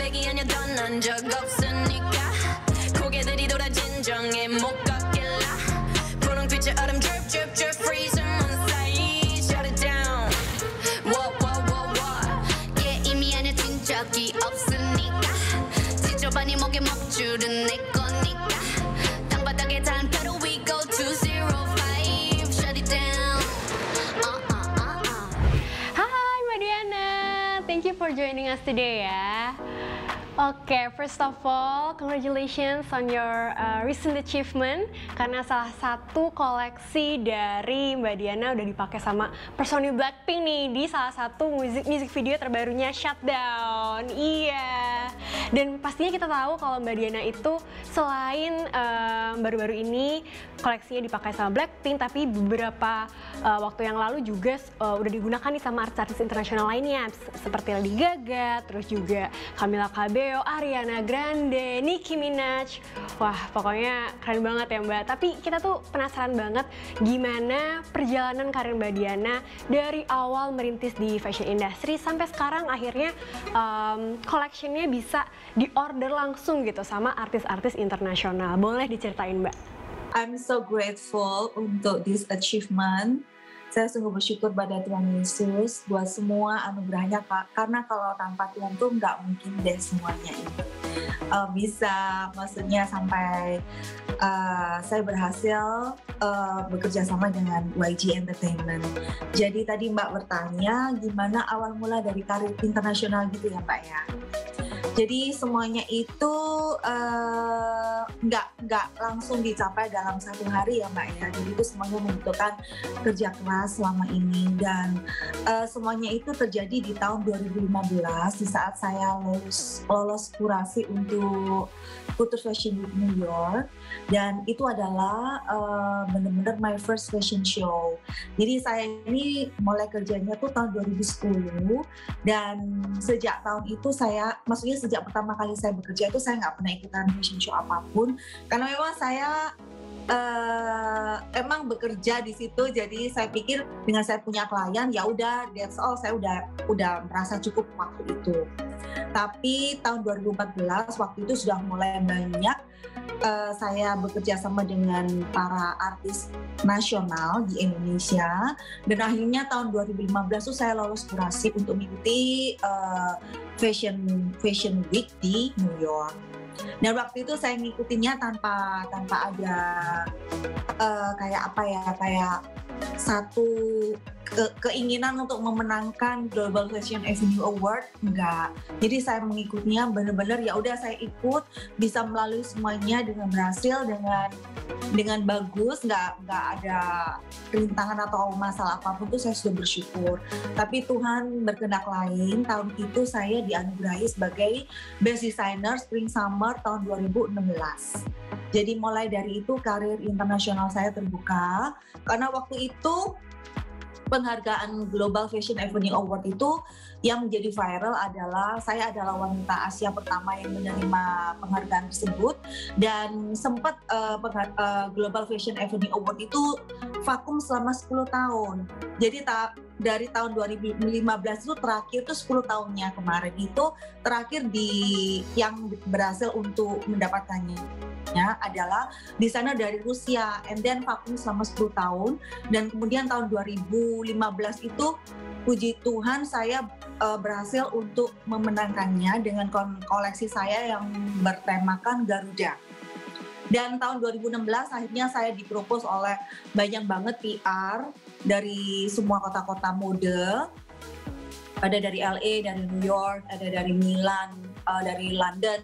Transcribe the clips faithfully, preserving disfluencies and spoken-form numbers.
얘기하냐던 난 적 없으니까 고개들이 돌아 진정해 못 걷길라 분홍빛의 얼음 drip drip drip freeze moon 사이 shut it down whoa whoa whoa whoa 게임이 안에 진 적이 없으니까 지저분이 목에 먹줄은 내 거니까 땅바닥에 단가로 we go to zero five shut it down uh, uh, uh, uh. Hai Mbak Diana, thank you for joining us today ya. Oke, okay, first of all, congratulations on your uh, recent achievement karena salah satu koleksi dari Mbak Diana udah dipakai sama personil Blackpink nih di salah satu music music video terbarunya Shutdown. Iya. Dan pastinya kita tahu kalau Mbak Diana itu selain baru baru-baru ini koleksinya dipakai sama Blackpink, tapi beberapa uh, waktu yang lalu juga uh, udah digunakan nih sama artis-artis internasional lainnya seperti Lady Gaga, terus juga Camila Cabello, Ariana Grande, Nicki Minaj. Wah, pokoknya keren banget ya Mbak. Tapi kita tuh penasaran banget gimana perjalanan karir Mbak Diana dari awal merintis di fashion industry sampai sekarang akhirnya um, collectionnya bisa diorder langsung gitu sama artis-artis internasional. Boleh diceritain Mbak? I'm so grateful untuk this achievement. Saya sungguh bersyukur pada Tuhan Yesus buat semua anugerahnya, Kak. Karena kalau tanpa Tuhan tuh nggak mungkin deh semuanya ini uh, bisa, maksudnya sampai uh, saya berhasil uh, bekerja sama dengan Y G Entertainment. Jadi tadi Mbak bertanya gimana awal mula dari karir internasional gitu ya Mbak ya. Jadi semuanya itu uh, nggak nggak langsung dicapai dalam satu hari ya Mbak ya. Jadi itu semuanya membutuhkan kerja keras selama ini dan uh, semuanya itu terjadi di tahun dua ribu lima belas di saat saya lolos lolos kurasi untuk Future Fashion Week New York dan itu adalah uh, benar-benar my first fashion show. Jadi saya ini mulai kerjanya tuh tahun dua ribu sepuluh dan sejak tahun itu saya maksudnya sejak pertama kali saya bekerja itu saya nggak pernah ikutan fashion show apapun karena memang saya uh, emang bekerja di situ, jadi saya pikir dengan saya punya klien ya udah that's all, saya udah udah merasa cukup waktu itu. Tapi tahun dua ribu empat belas waktu itu sudah mulai banyak uh, saya bekerja sama dengan para artis nasional di Indonesia dan akhirnya tahun dua ribu lima belas itu saya lolos kurasi untuk mengikuti uh, fashion fashion week di New York. Dan waktu itu saya ngikutinya tanpa tanpa ada uh, kayak apa ya kayak satu ke, keinginan untuk memenangkan Global Fashion Avenue Award, enggak. Jadi saya mengikutinya benar-benar ya udah saya ikut bisa melalui semuanya dengan berhasil dengan dengan bagus, nggak nggak ada rintangan atau masalah apapun tuh saya sudah bersyukur. Tapi Tuhan berkehendak lain, tahun itu saya dianugerahi sebagai Best Designer Spring Summer tahun dua ribu enam belas. Jadi mulai dari itu karir internasional saya terbuka karena waktu itu penghargaan Global Fashion Avenue Award itu yang menjadi viral adalah saya adalah wanita Asia pertama yang menerima penghargaan tersebut dan sempat uh, uh, Global Fashion Avenue Award itu vakum selama sepuluh tahun. Jadi ta dari tahun dua ribu lima belas itu terakhir itu sepuluh tahunnya kemarin itu terakhir di yang berhasil untuk mendapatkannya adalah desainer dari Rusia and then vakum selama sepuluh tahun dan kemudian tahun dua ribu lima belas itu puji Tuhan saya uh, berhasil untuk memenangkannya dengan koleksi saya yang bertemakan Garuda. Dan tahun dua ribu enam belas akhirnya saya dipropose oleh banyak banget P R dari semua kota-kota mode. Ada dari L A, dari New York, ada dari Milan, uh, dari London,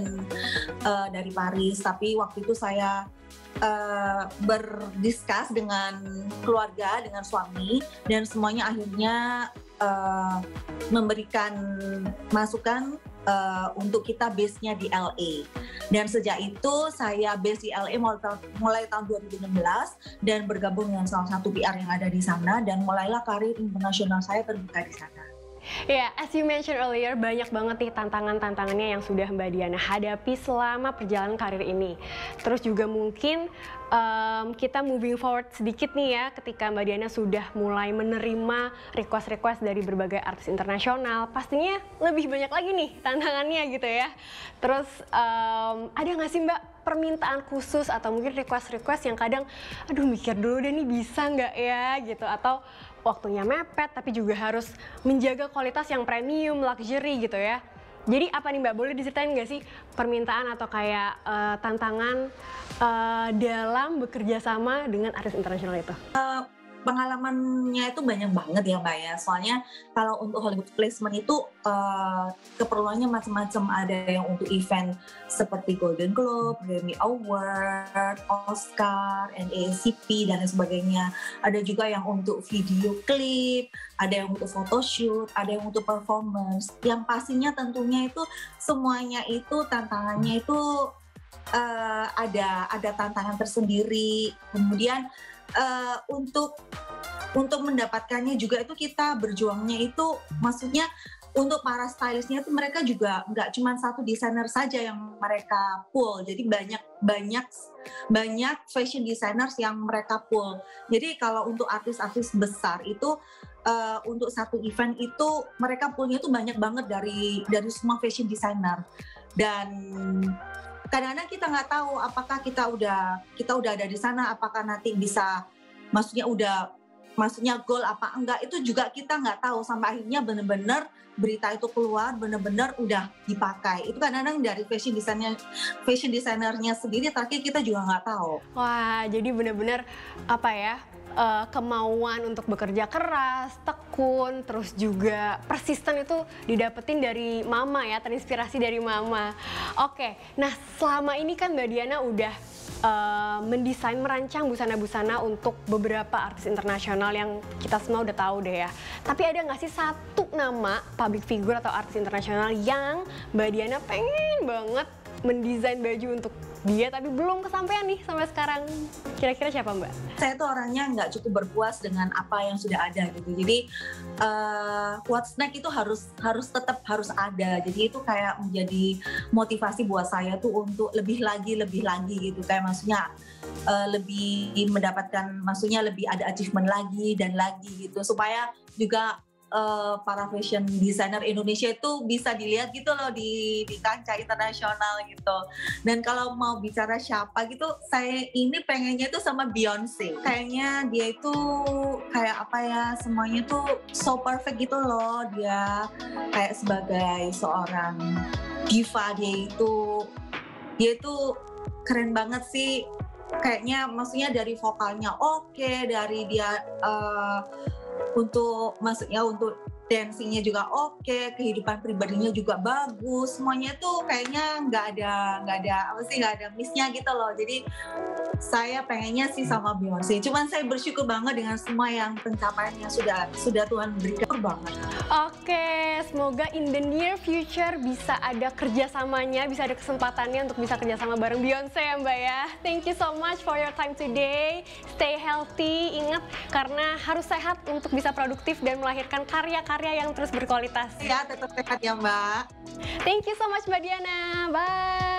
uh, dari Paris. Tapi waktu itu saya uh, berdiskus dengan keluarga, dengan suami, dan semuanya akhirnya uh, memberikan masukan uh, untuk kita base-nya di L A. Dan sejak itu saya base di L A mulai, mulai tahun dua ribu enam belas dan bergabung dengan salah satu P R yang ada di sana dan mulailah karir internasional saya terbuka di sana. Ya, as you mentioned earlier, banyak banget nih tantangan-tantangannya yang sudah Mbak Diana hadapi selama perjalanan karir ini. Terus juga mungkin um, kita moving forward sedikit nih ya, ketika Mbak Diana sudah mulai menerima request-request dari berbagai artis internasional, pastinya lebih banyak lagi nih tantangannya gitu ya. Terus um, ada nggak sih Mbak permintaan khusus atau mungkin request-request yang kadang, aduh mikir dulu deh nih bisa nggak ya gitu, atau waktunya mepet tapi juga harus menjaga kualitas yang premium, luxury gitu ya. Jadi apa nih Mbak, boleh diceritain nggak sih permintaan atau kayak uh, tantangan uh, dalam bekerja sama dengan artis internasional itu? Uh, pengalamannya itu banyak banget ya Mbak ya. Soalnya kalau untuk Hollywood placement itu uh, keperluannya macam-macam. Ada yang untuk event seperti Golden Globe, Grammy Award, Oscar, N A A C P dan lain sebagainya. Ada juga yang untuk video klip, ada yang untuk photoshoot, ada yang untuk performance. Yang pastinya tentunya itu semuanya itu tantangannya itu uh, ada ada tantangan tersendiri. Kemudian Uh, untuk untuk mendapatkannya juga itu kita berjuangnya itu, maksudnya untuk para stylistnya itu mereka juga nggak cuma satu desainer saja yang mereka pull, jadi banyak banyak banyak fashion designers yang mereka pull. Jadi kalau untuk artis-artis besar itu uh, untuk satu event itu mereka pullnya itu banyak banget dari dari semua fashion designer. Dan kadang-kadang kita nggak tahu apakah kita udah kita udah ada di sana, apakah nanti bisa, maksudnya udah, maksudnya goal apa enggak, itu juga kita nggak tahu sampai akhirnya benar-benar berita itu keluar, benar-benar udah dipakai. Itu kadang-kadang dari fashion designer fashion designernya sendiri terakhir kita juga nggak tahu. Wah, jadi benar-benar apa ya? Uh, kemauan untuk bekerja keras, tekun, terus juga persisten itu didapetin dari mama ya, terinspirasi dari mama. Oke, nah selama ini kan Mbak Diana udah uh, mendesain, merancang busana-busana untuk beberapa artis internasional yang kita semua udah tahu deh ya. Tapi ada nggak sih satu nama public figure atau artis internasional yang Mbak Diana pengen banget mendesain baju untuk dia tapi belum kesampaian nih sampai sekarang? Kira-kira siapa Mbak? Saya tuh orangnya nggak cukup berpuas dengan apa yang sudah ada gitu. Jadi uh, what's next itu harus harus tetap harus ada. Jadi itu kayak menjadi motivasi buat saya tuh untuk lebih lagi lebih lagi gitu. Kayak maksudnya uh, lebih mendapatkan, maksudnya lebih ada achievement lagi dan lagi gitu, supaya juga Uh, para fashion designer Indonesia itu bisa dilihat gitu loh di, di kancah internasional gitu. Dan kalau mau bicara siapa gitu, saya ini pengennya itu sama Beyonce. Kayaknya dia itu kayak apa ya, semuanya tuh so perfect gitu loh. Dia kayak sebagai seorang diva, dia itu dia itu keren banget sih. Kayaknya maksudnya dari vokalnya oke, dari dia uh, untuk maksudnya untuk dancingnya juga oke, kehidupan pribadinya juga bagus, semuanya tuh kayaknya nggak ada nggak ada apa sih nggak ada missnya gitu loh. Jadi saya pengennya sih sama Beyonce. Cuman saya bersyukur banget dengan semua yang pencapaian yang sudah sudah Tuhan berikan banget. Oke, semoga in the near future bisa ada kerjasamanya, bisa ada kesempatannya untuk bisa kerjasama bareng Beyonce ya Mbak ya. Thank you so much for your time today. Stay healthy, ingat karena harus sehat untuk bisa produktif dan melahirkan karya-karya yang terus berkualitas. Ya, tetap sehat ya Mbak. Thank you so much Mbak Diana. Bye.